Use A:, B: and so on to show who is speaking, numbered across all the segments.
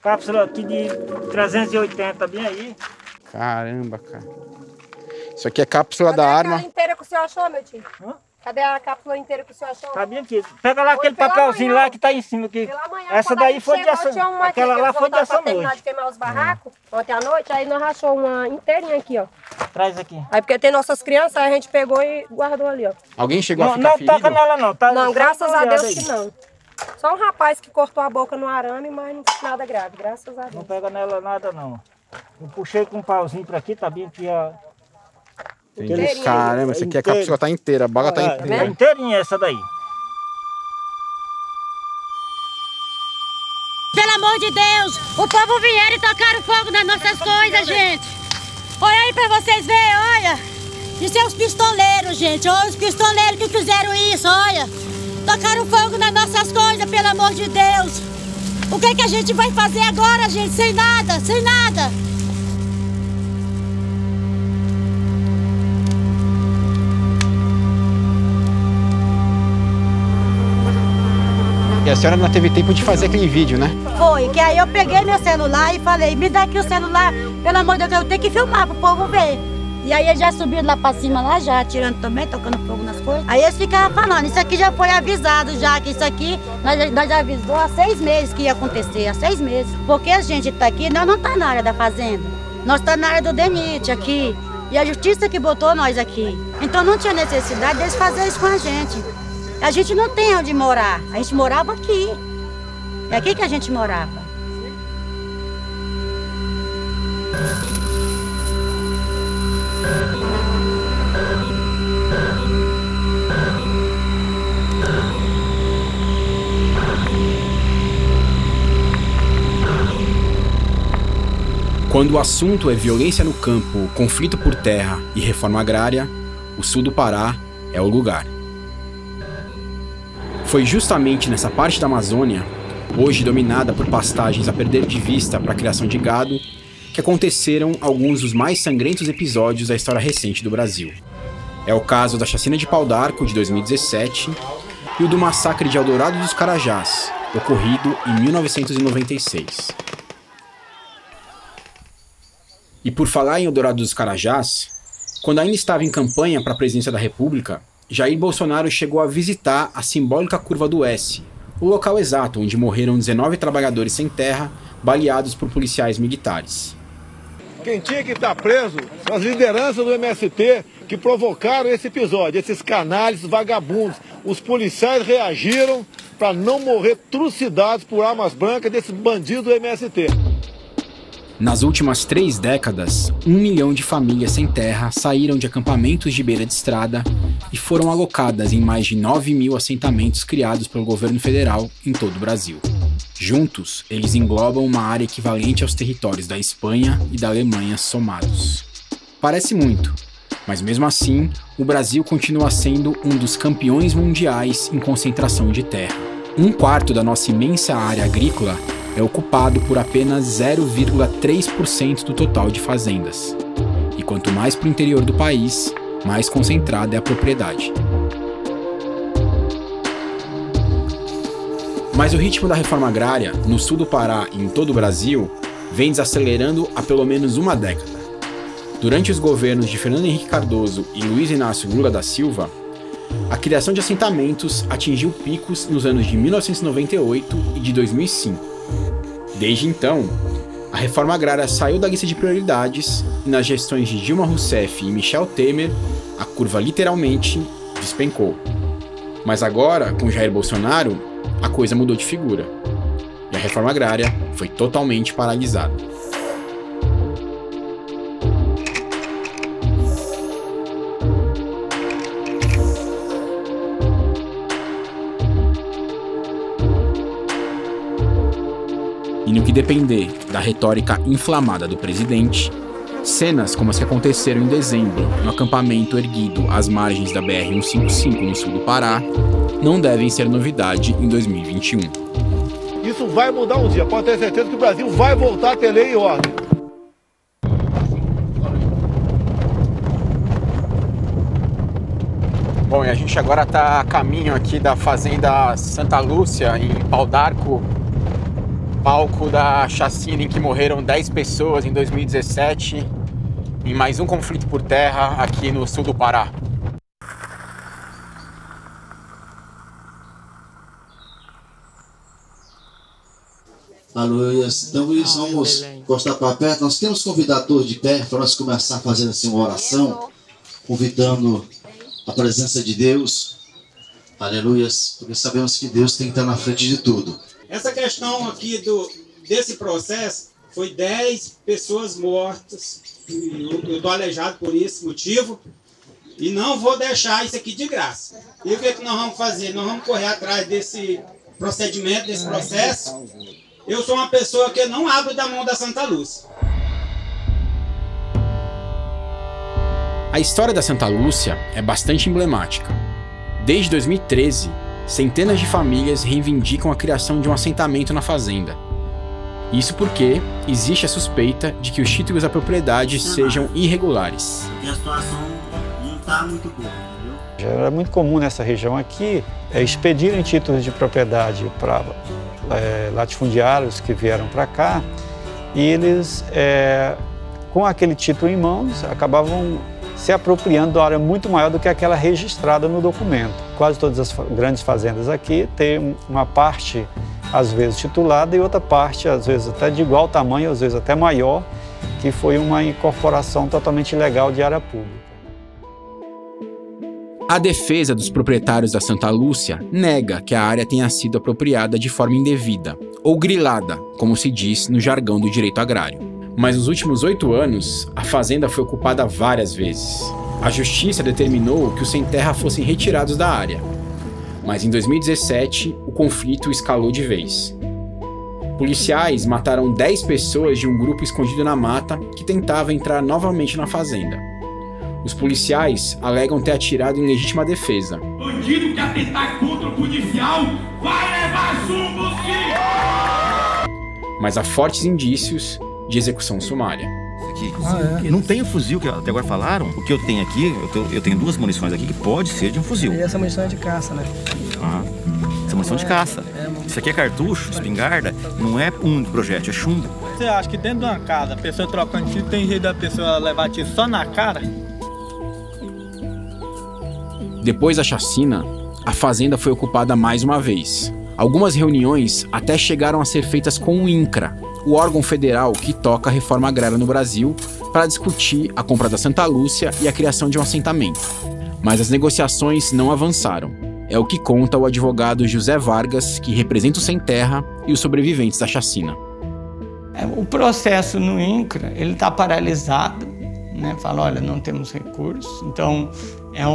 A: Cápsula aqui de 380, bem aí.
B: Caramba, cara. Isso aqui é cápsula da arma.
C: Cadê a inteira que o senhor achou, meu tio? Cadê a cápsula inteira que o senhor achou?
A: Tá bem aqui. Pega lá aquele papelzinho lá que tá em cima aqui. Essa daí foi dessa. Aquela lá foi dessa noite.
C: Terminar de queimar os barracos ontem à noite, aí nós rachou uma inteirinha aqui, ó.
A: Traz aqui.
C: Aí porque tem nossas crianças, aí a gente pegou e guardou ali, ó.
B: Alguém chegou a ficar
A: não
B: ferido?
A: Não toca nela não. Tá,
C: não, graças a Deus
A: aí.
C: que não. Só um rapaz que cortou a boca no arame, mas não foi nada grave, graças a Deus.
A: Não pega nela nada não. Eu puxei com um pauzinho pra aqui, tá bem aqui, ó.
B: Caramba, essa aqui a cápsula tá inteira, a bala tá inteira.
A: É inteirinha essa daí.
D: Pelo amor de Deus, o povo vieram e tocaram fogo nas nossas coisas, gente. Olha aí pra vocês verem, olha. Isso é os pistoleiros, gente. Olha os pistoleiros que fizeram isso, olha. Tocaram fogo nas nossas coisas, pelo amor de Deus. O que a gente vai fazer agora, gente? Sem nada, sem nada.
B: E a senhora não teve tempo de fazer aquele vídeo, né?
D: Foi, que aí eu peguei meu celular e falei, me dá aqui o celular, pelo amor de Deus, eu tenho que filmar pro povo ver. E aí eles já subiram lá pra cima, lá já, atirando também, tocando fogo nas coisas. Aí eles ficavam falando, isso aqui já foi avisado já, que isso aqui, nós já avisou há 6 meses que ia acontecer, há 6 meses. Porque a gente tá aqui, nós não tá na área da fazenda, nós tá na área do DENIT aqui. E a justiça que botou nós aqui. Então não tinha necessidade deles fazer isso com a gente. A gente não tem onde morar, a gente morava aqui. É aqui que a gente morava.
E: Quando o assunto é violência no campo, conflito por terra e reforma agrária, o sul do Pará é o lugar. Foi justamente nessa parte da Amazônia, hoje dominada por pastagens a perder de vista para a criação de gado, que aconteceram alguns dos mais sangrentos episódios da história recente do Brasil. É o caso da chacina de Pau d'Arco, de 2017, e o do massacre de Eldorado dos Carajás, ocorrido em 1996. E por falar em Eldorado dos Carajás, quando ainda estava em campanha para a presidência da República, Jair Bolsonaro chegou a visitar a simbólica Curva do S, o local exato onde morreram 19 trabalhadores sem terra, baleados por policiais militares.
F: Quem tinha que estar preso são as lideranças do MST que provocaram esse episódio, esses canalhas vagabundos. Os policiais reagiram para não morrer trucidados por armas brancas desses bandidos do MST.
E: Nas últimas 3 décadas, 1 milhão de famílias sem terra saíram de acampamentos de beira de estrada e foram alocadas em mais de 9 mil assentamentos criados pelo governo federal em todo o Brasil. Juntos, eles englobam uma área equivalente aos territórios da Espanha e da Alemanha somados. Parece muito, mas mesmo assim, o Brasil continua sendo um dos campeões mundiais em concentração de terra. 1/4 da nossa imensa área agrícola é ocupado por apenas 0,3% do total de fazendas. E quanto mais para o interior do país, mais concentrada é a propriedade. Mas o ritmo da reforma agrária, no sul do Pará e em todo o Brasil, vem desacelerando há pelo menos uma década. Durante os governos de Fernando Henrique Cardoso e Luiz Inácio Lula da Silva, a criação de assentamentos atingiu picos nos anos de 1998 e de 2005. Desde então, a reforma agrária saiu da lista de prioridades e nas gestões de Dilma Rousseff e Michel Temer, a curva literalmente despencou. Mas agora, com Jair Bolsonaro, a coisa mudou de figura e a reforma agrária foi totalmente paralisada. E no que depender da retórica inflamada do presidente, cenas como as que aconteceram em dezembro no acampamento erguido às margens da BR-155 no sul do Pará não devem ser novidade em 2021.
F: Isso vai mudar um dia, pode ter certeza que o Brasil vai voltar a ter lei e ordem.
B: Bom, e a gente agora está a caminho aqui da fazenda Santa Lúcia, em Pau d'Arco.
E: palco da chacina em que morreram 10 pessoas em 2017, em mais um conflito por terra aqui no sul do Pará.
G: Aleluia. Então, vamos encostar para perto. Nós temos convidado todos de pé para nós começar fazendo assim uma oração, convidando a presença de Deus. Aleluia. Porque sabemos que Deus tem que estar na frente de tudo.
H: Essa questão aqui desse processo foi 10 pessoas mortas. Eu estou aleijado por esse motivo e não vou deixar isso aqui de graça. E o que é que nós vamos fazer? Nós vamos correr atrás desse procedimento, desse processo. Eu sou uma pessoa que não abro da mão da Santa Lúcia.
E: A história da Santa Lúcia é bastante emblemática. Desde 2013, centenas de famílias reivindicam a criação de um assentamento na fazenda. Isso porque existe a suspeita de que os títulos da propriedade sejam irregulares.
G: Porque a situação não está muito boa, entendeu?
A: Já era muito comum nessa região aqui expedirem títulos de propriedade para latifundiários que vieram para cá, e eles, com aquele título em mãos, acabavam se apropriando de uma área muito maior do que aquela registrada no documento. Quase todas as grandes fazendas aqui têm uma parte, às vezes, titulada e outra parte, às vezes, até de igual tamanho, às vezes até maior, que foi uma incorporação totalmente ilegal de área pública.
E: A defesa dos proprietários da Santa Lúcia nega que a área tenha sido apropriada de forma indevida, ou grilada, como se diz no jargão do direito agrário. Mas nos últimos 8 anos, a fazenda foi ocupada várias vezes. A justiça determinou que os sem terra fossem retirados da área. Mas em 2017, o conflito escalou de vez. Policiais mataram 10 pessoas de um grupo escondido na mata que tentava entrar novamente na fazenda. Os policiais alegam ter atirado em legítima defesa.
I: Bandido que atentar contra o policial vai levar chumbo, sim!
E: Mas há fortes indícios de execução sumária.
J: Não tem o fuzil que até agora falaram. O que eu tenho aqui, eu tenho 2 munições aqui que pode ser de um fuzil.
K: E essa munição é de caça, né?
J: Essa é munição de caça. Isso aqui é cartucho, espingarda, não é projétil, é chumbo.
K: Você acha que dentro de uma casa, a pessoa trocando tiro, tem jeito da pessoa levar tiro só na cara?
E: Depois da chacina, a fazenda foi ocupada mais uma vez. Algumas reuniões até chegaram a ser feitas com o INCRA, o órgão federal que toca a reforma agrária no Brasil, para discutir a compra da Santa Lúcia e a criação de um assentamento. Mas as negociações não avançaram. É o que conta o advogado José Vargas, que representa o Sem Terra e os sobreviventes da chacina.
K: O processo no INCRA, ele está paralisado, né? Fala, olha, não temos recursos. Então, é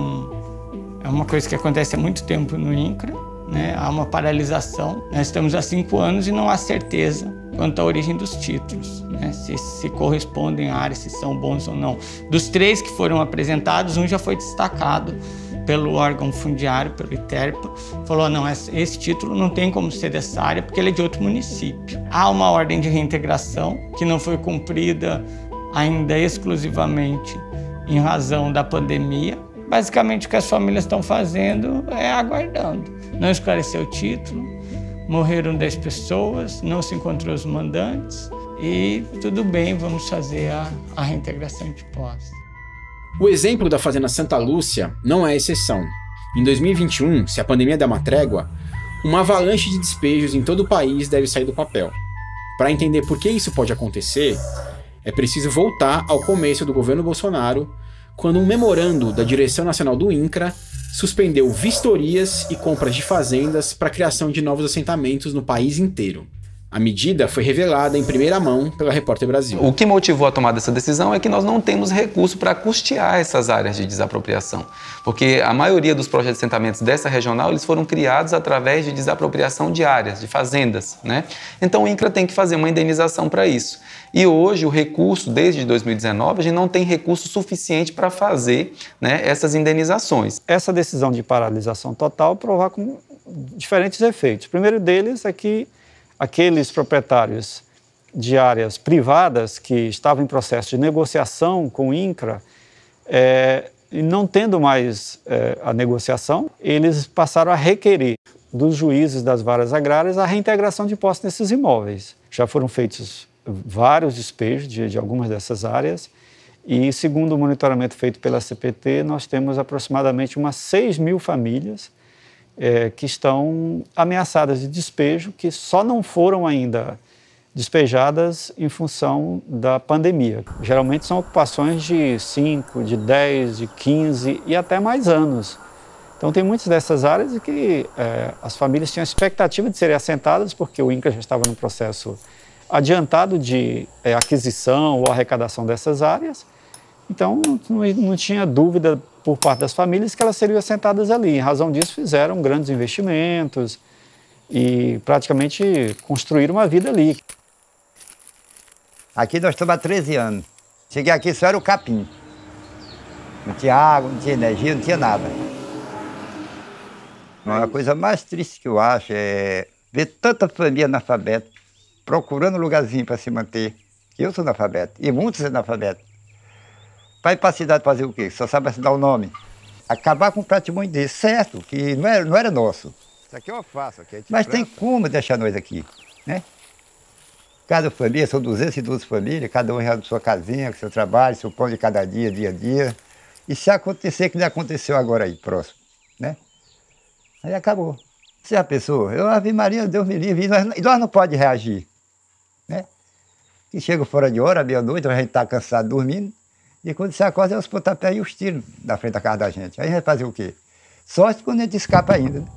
K: uma coisa que acontece há muito tempo no INCRA, né? Há uma paralisação. Nós estamos há 5 anos e não há certeza quanto à origem dos títulos, né? Se correspondem à área, se são bons ou não. Dos 3 que foram apresentados, um já foi destacado pelo órgão fundiário, pelo ITERPA, falou, não, esse título não tem como ser dessa área porque ele é de outro município. Há uma ordem de reintegração que não foi cumprida ainda exclusivamente em razão da pandemia. Basicamente o que as famílias estão fazendo é aguardando. Não esclareceu o título, morreram 10 pessoas, não se encontrou os mandantes e tudo bem, vamos fazer a reintegração de posse.
E: O exemplo da Fazenda Santa Lúcia não é exceção. Em 2021, se a pandemia der uma trégua, uma avalanche de despejos em todo o país deve sair do papel. Para entender por que isso pode acontecer, é preciso voltar ao começo do governo Bolsonaro, quando um memorando da Direção Nacional do INCRA suspendeu vistorias e compras de fazendas para a criação de novos assentamentos no país inteiro. A medida foi revelada em primeira mão pela Repórter Brasil.
L: O que motivou a tomada dessa decisão é que nós não temos recurso para custear essas áreas de desapropriação, porque a maioria dos projetos de assentamentos dessa regional eles foram criados através de desapropriação de áreas, de fazendas, né? Então o INCRA tem que fazer uma indenização para isso. E hoje o recurso, desde 2019, a gente não tem recurso suficiente para fazer, né, essas indenizações.
A: Essa decisão de paralisação total provoca diferentes efeitos. O primeiro deles é que aqueles proprietários de áreas privadas que estavam em processo de negociação com o INCRA, e não tendo mais a negociação, eles passaram a requerer dos juízes das varas agrárias a reintegração de posse nesses imóveis. Já foram feitos vários despejos de algumas dessas áreas e, segundo o monitoramento feito pela CPT, nós temos aproximadamente umas 6.000 famílias que estão ameaçadas de despejo, que só não foram ainda despejadas em função da pandemia. Geralmente são ocupações de 5, de 10, de 15 e até mais anos. Então tem muitas dessas áreas que as famílias tinham a expectativa de serem assentadas porque o INCRA já estava num processo adiantado de aquisição ou arrecadação dessas áreas. Então não tinha dúvida por parte das famílias que elas seriam assentadas ali. Em razão disso fizeram grandes investimentos e praticamente construíram uma vida ali.
M: Aqui nós estamos há 13 anos. Cheguei aqui só era o capim. Não tinha água, não tinha energia, não tinha nada. A coisa mais triste que eu acho é ver tanta família analfabeta procurando um lugarzinho para se manter. Eu sou analfabeto e muitos são analfabetos. Vai para a cidade fazer o quê? Só sabe assinar o nome. Acabar com um patrimônio desse, certo, que não era nosso.
N: Isso aqui eu faço. Aqui
M: mas tem como deixar nós aqui, né? Cada família, são 212 famílias, cada um já na sua casinha, com seu trabalho, seu pão de cada dia, dia a dia. E se acontecer que nem aconteceu agora aí, próximo, né? Aí acabou. Você já pensou? Eu, Ave Maria, Deus me livre, e nós não podemos reagir, né? Que chega fora de hora, meia-noite, a gente está cansado dormindo, e quando você acorda é os pontapés e os tiros na frente da casa da gente. Aí a gente vai fazer o quê? Sorte quando a gente escapa ainda, né?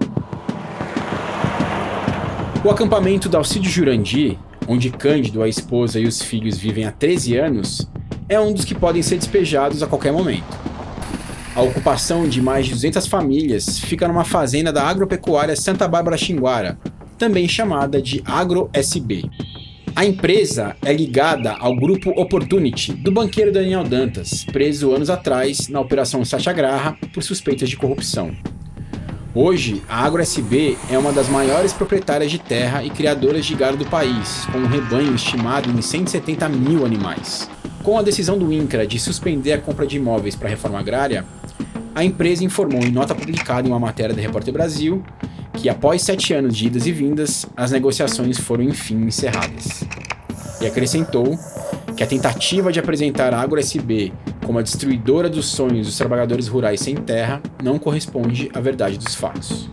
E: O acampamento da Alcídio Jurandir, onde Cândido, a esposa e os filhos vivem há 13 anos, é um dos que podem ser despejados a qualquer momento. A ocupação de mais de 200 famílias fica numa fazenda da agropecuária Santa Bárbara Xinguara, também chamada de AgroSB. A empresa é ligada ao grupo Opportunity, do banqueiro Daniel Dantas, preso anos atrás na Operação Satyagraha por suspeitas de corrupção. Hoje, a AgroSB é uma das maiores proprietárias de terra e criadoras de gado do país, com um rebanho estimado em 170 mil animais. Com a decisão do INCRA de suspender a compra de imóveis para a reforma agrária, a empresa informou em nota publicada em uma matéria da Repórter Brasil que, após 7 anos de idas e vindas, as negociações foram enfim encerradas. E acrescentou que a tentativa de apresentar a AgroSB como a destruidora dos sonhos dos trabalhadores rurais sem terra não corresponde à verdade dos fatos.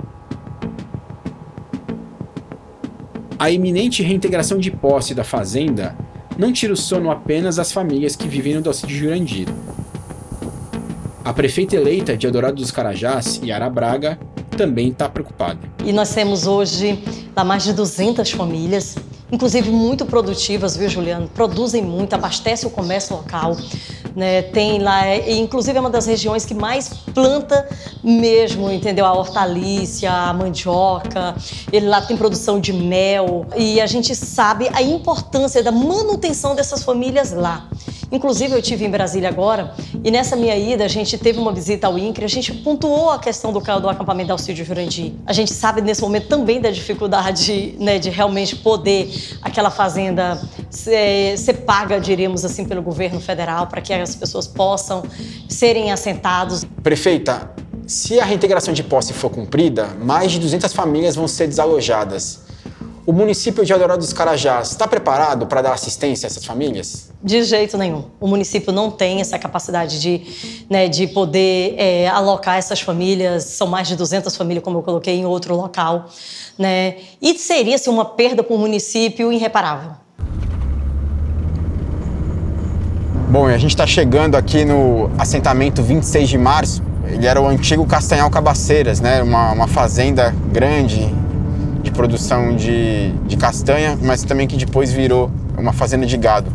E: A iminente reintegração de posse da fazenda não tira o sono apenas das famílias que vivem no Alcídio Jurandir. A prefeita eleita de Eldorado dos Carajás, Yara Braga, também está preocupada.
O: E nós temos hoje lá mais de 200 famílias, inclusive muito produtivas, viu, Juliano? Produzem muito, abastecem o comércio local, né? Tem lá, inclusive é uma das regiões que mais planta mesmo, entendeu? A hortaliça, a mandioca, ele lá tem produção de mel e a gente sabe a importância da manutenção dessas famílias lá. Inclusive, eu estive em Brasília agora e nessa minha ida a gente teve uma visita ao INCRA, a gente pontuou a questão do acampamento da Alcídio Jurandir. A gente sabe nesse momento também da dificuldade, né, de realmente poder aquela fazenda ser paga, diríamos assim, pelo governo federal para que as pessoas possam serem assentados.
B: Prefeita, se a reintegração de posse for cumprida, mais de 200 famílias vão ser desalojadas. O município de Eldorado dos Carajás está preparado para dar assistência a essas famílias?
O: De jeito nenhum. O município não tem essa capacidade de poder alocar essas famílias. São mais de 200 famílias, como eu coloquei, em outro local, né? E seria assim, uma perda para o município irreparável.
B: Bom, a gente está chegando aqui no assentamento 26 de março. Ele era o antigo Castanhal Cabaceiras, né? Uma fazenda grande de produção de castanha, mas também que depois virou uma fazenda de gado.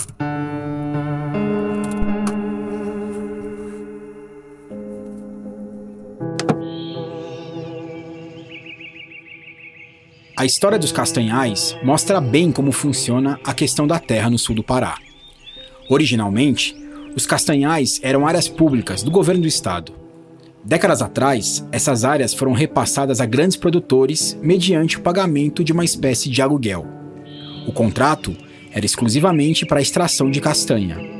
E: A história dos Castanhais mostra bem como funciona a questão da terra no sul do Pará. Originalmente, os Castanhais eram áreas públicas do governo do estado. Décadas atrás, essas áreas foram repassadas a grandes produtores mediante o pagamento de uma espécie de aluguel. O contrato era exclusivamente para a extração de castanha.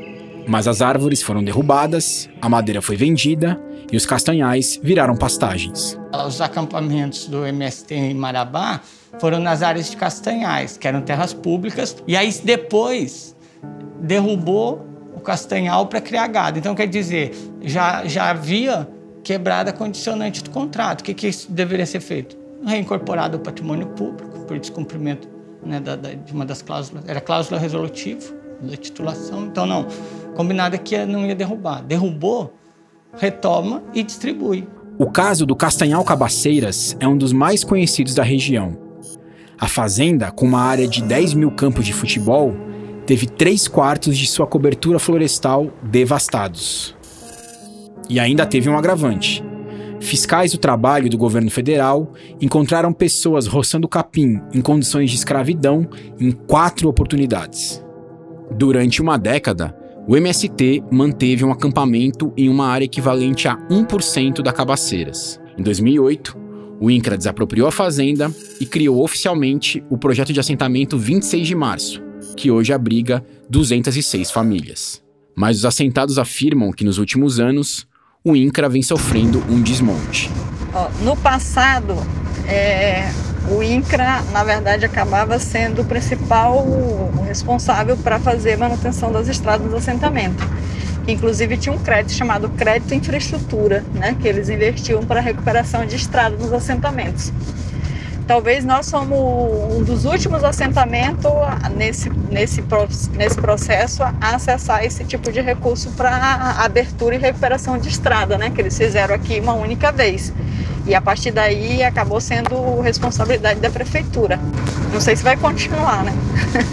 E: Mas as árvores foram derrubadas, a madeira foi vendida e os castanhais viraram pastagens.
K: Os acampamentos do MST em Marabá foram nas áreas de castanhais, que eram terras públicas, e aí depois derrubou o castanhal para criar gado. Então, quer dizer, já havia quebrado a condicionante do contrato. O que isso deveria ser feito? Reincorporado ao patrimônio público, por descumprimento, né, de uma das cláusulas. Era cláusula resolutiva da titulação. Então, não. Combinado é que não ia derrubar. Derrubou, retoma e distribui.
E: O caso do Castanhal Cabaceiras é um dos mais conhecidos da região. A fazenda, com uma área de 10 mil campos de futebol, teve 3/4 de sua cobertura florestal devastados. E ainda teve um agravante. Fiscais do trabalho do governo federal encontraram pessoas roçando capim em condições de escravidão em 4 oportunidades. Durante uma década, o MST manteve um acampamento em uma área equivalente a 1% da Cabaceiras. Em 2008, o INCRA desapropriou a fazenda e criou oficialmente o projeto de assentamento 26 de março, que hoje abriga 206 famílias. Mas os assentados afirmam que nos últimos anos, o INCRA vem sofrendo um desmonte.
N: No passado, o INCRA, na verdade, acabava sendo o principal responsável para fazer a manutenção das estradas do assentamento. Inclusive tinha um crédito chamado Crédito Infraestrutura, né, que eles investiam para a recuperação de estradas nos assentamentos. Talvez nós somos um dos últimos assentamentos nesse processo a acessar esse tipo de recurso para abertura e recuperação de estrada, né, que eles fizeram aqui uma única vez. E a partir daí acabou sendo responsabilidade da prefeitura. Não sei se vai continuar, né?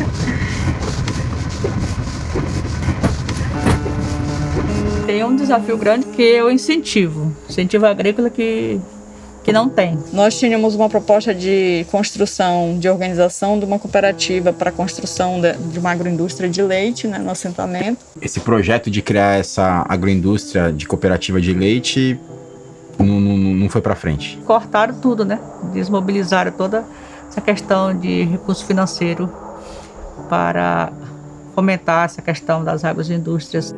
P: Tem um desafio grande que é o incentivo agrícola que não tem.
N: Nós tínhamos uma proposta de construção, de organização de uma cooperativa para a construção de uma agroindústria de leite, né, no assentamento.
B: Esse projeto de criar essa agroindústria de cooperativa de leite não foi para frente.
P: Cortaram tudo, né? Desmobilizaram toda essa questão de recurso financeiro para fomentar essa questão das agroindústrias.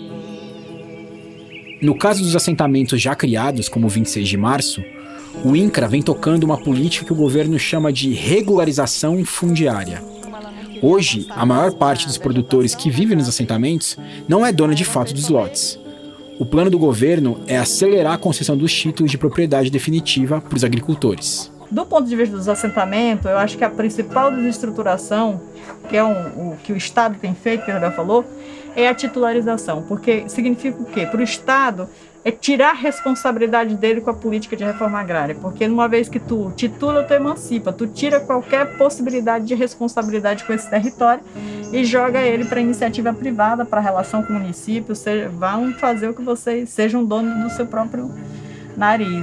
E: No caso dos assentamentos já criados, como o 26 de março, o INCRA vem tocando uma política que o governo chama de regularização fundiária. Hoje, a maior parte dos produtores que vivem nos assentamentos não é dona de fato dos lotes. O plano do governo é acelerar a concessão dos títulos de propriedade definitiva para os agricultores.
P: Do ponto de vista dos assentamentos, eu acho que a principal desestruturação, que é o que o Estado tem feito, que a Isabel falou, é a titularização. Porque significa o quê? Para o Estado, é tirar a responsabilidade dele com a política de reforma agrária. Porque uma vez que tu titula, tu emancipa, tu tira qualquer possibilidade de responsabilidade com esse território e joga ele para iniciativa privada, para relação com o município, vão fazer o que vocês sejam donos do seu próprio nariz.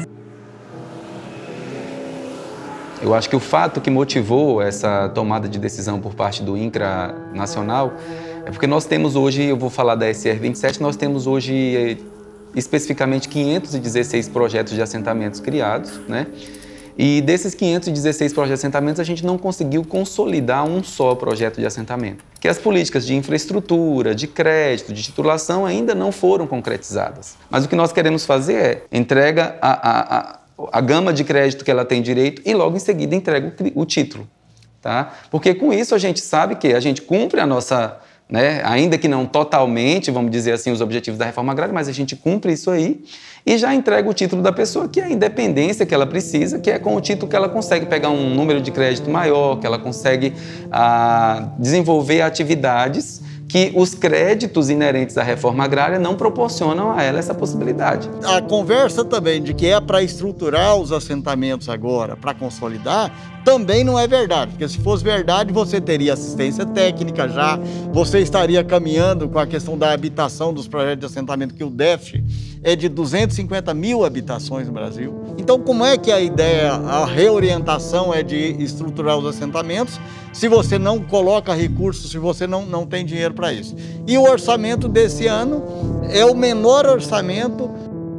L: Eu acho que o fato que motivou essa tomada de decisão por parte do INCRA nacional é porque nós temos hoje, eu vou falar da SR 27, nós temos hoje especificamente 516 projetos de assentamentos criados, né? E desses 516 projetos de assentamentos, a gente não conseguiu consolidar um só projeto de assentamento. Que as políticas de infraestrutura, de crédito, de titulação ainda não foram concretizadas. Mas o que nós queremos fazer é entrega a gama de crédito que ela tem direito e logo em seguida entrega o título, tá? Porque com isso a gente sabe que a gente cumpre a nossa, né, ainda que não totalmente, vamos dizer assim, os objetivos da reforma agrária, mas a gente cumpre isso aí e já entrega o título da pessoa, que é a independência que ela precisa, que é com o título que ela consegue pegar um número de crédito maior, que ela consegue desenvolver atividades que os créditos inerentes à reforma agrária não proporcionam a ela essa possibilidade.
Q: A conversa também de que é para estruturar os assentamentos agora, para consolidar, também não é verdade, porque se fosse verdade você teria assistência técnica já, você estaria caminhando com a questão da habitação dos projetos de assentamento, que o déficit é de 250 mil habitações no Brasil. Então como é que a ideia, a reorientação é de estruturar os assentamentos se você não coloca recursos, se você não tem dinheiro para isso? E o orçamento desse ano é o menor orçamento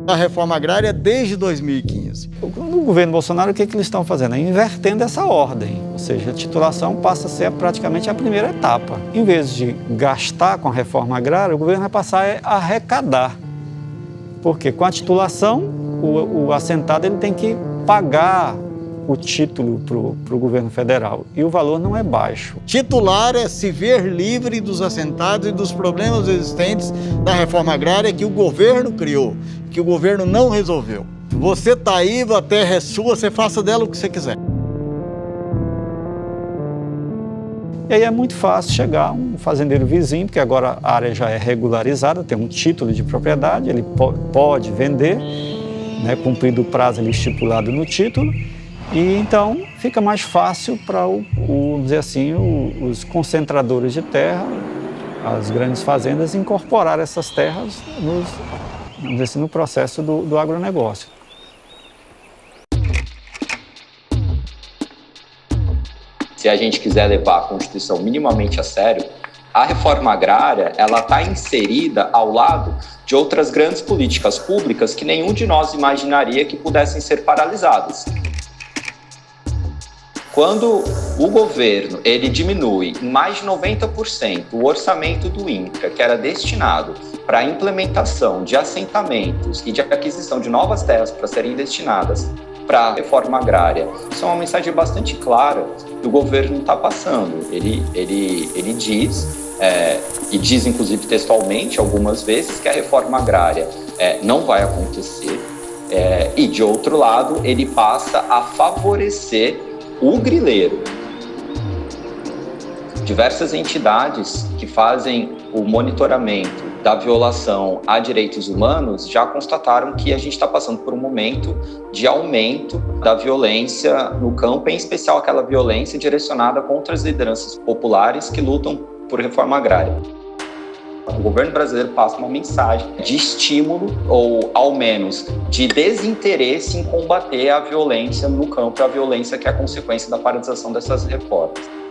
Q: da reforma agrária desde 2015.
A: No governo Bolsonaro, o que eles estão fazendo? É invertendo essa ordem, ou seja, a titulação passa a ser praticamente a primeira etapa. Em vez de gastar com a reforma agrária, o governo vai passar a arrecadar. Porque com a titulação, o assentado ele tem que pagar o título para o governo federal, e o valor não é baixo.
Q: Titular é se ver livre dos assentados e dos problemas existentes da reforma agrária que o governo criou, que o governo não resolveu. Você está aí, a terra é sua, você faça dela o que você quiser.
A: E aí é muito fácil chegar um fazendeiro vizinho, porque agora a área já é regularizada, tem um título de propriedade, ele pode vender, né, cumprido o prazo ali estipulado no título, e então fica mais fácil para, vamos dizer assim, os concentradores de terra, as grandes fazendas, incorporar essas terras vamos dizer assim, no processo do agronegócio.
R: Se a gente quiser levar a Constituição minimamente a sério, a reforma agrária ela está inserida ao lado de outras grandes políticas públicas que nenhum de nós imaginaria que pudessem ser paralisadas. Quando o governo ele diminui em mais de 90% o orçamento do INCRA, que era destinado para a implementação de assentamentos e de aquisição de novas terras para serem destinadas para a reforma agrária, isso é uma mensagem bastante clara que o governo está passando. Ele diz, e diz inclusive textualmente algumas vezes, que a reforma agrária não vai acontecer, e de outro lado ele passa a favorecer o grileiro. Diversas entidades que fazem o monitoramento da violação a direitos humanos já constataram que a gente está passando por um momento de aumento da violência no campo, em especial aquela violência direcionada contra as lideranças populares que lutam por reforma agrária. O governo brasileiro passa uma mensagem de estímulo, ou ao menos de desinteresse em combater a violência no campo, a violência que é a consequência da paralisação dessas reformas.